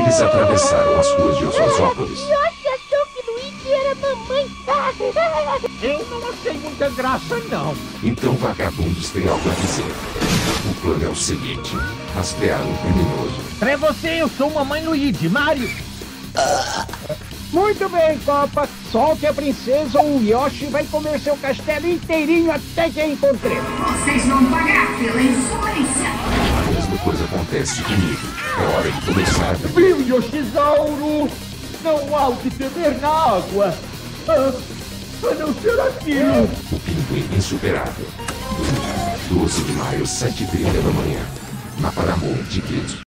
Eles atravessaram as ruas de Osasópolis. Yoshi achou que Luigi era mamãe. Eu não achei muita graça, não. Então vagabundos têm algo a dizer. O plano é o seguinte: rastrear um criminoso. Pra você, eu sou Mamãe Luigi, Mario. Muito bem, Copa. Solte a princesa ou o Yoshi vai comer seu castelo inteirinho até que a encontremos. Vocês vão pagar pela insolência. A mesma coisa acontece comigo. É hora de começar. Viu, Yoshizauro? Não há o que temer na água. A não ser aquilo. O Pinguim Insuperável. 12 de maio, 7h30 da manhã. Na Paramount Kids.